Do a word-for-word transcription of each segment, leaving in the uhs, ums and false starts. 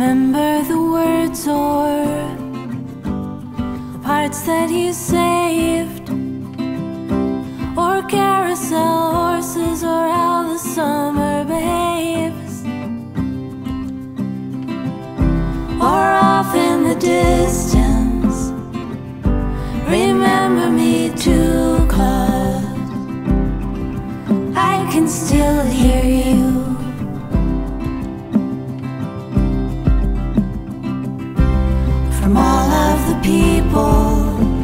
Remember the words or parts that you saved, or carousel horses, or how the summer behaves, or off in the distance. Remember me too close, I can still hear you. From all of the people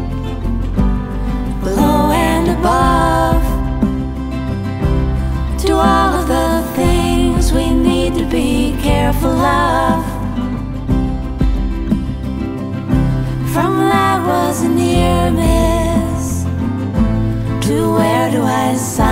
below and above, to all of the things we need to be careful of. From that was a near miss to where do I sign?